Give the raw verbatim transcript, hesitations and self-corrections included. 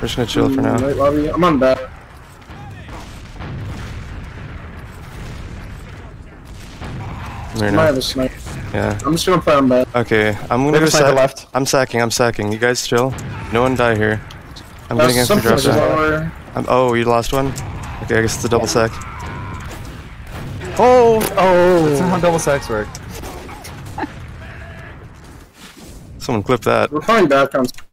just gonna chill mm, for now. Right lobby. I'm on back. Very I might have a snipe. Yeah. I'm just gonna play on back. Okay, I'm gonna go sack. Left. I'm sacking. I'm sacking. You guys chill. No one die here. I'm getting in for drop down. I'm, oh, you lost one. Okay, I guess it's a double sack. Oh, oh! That's not how double sacks work. Someone clip that. We're falling back on.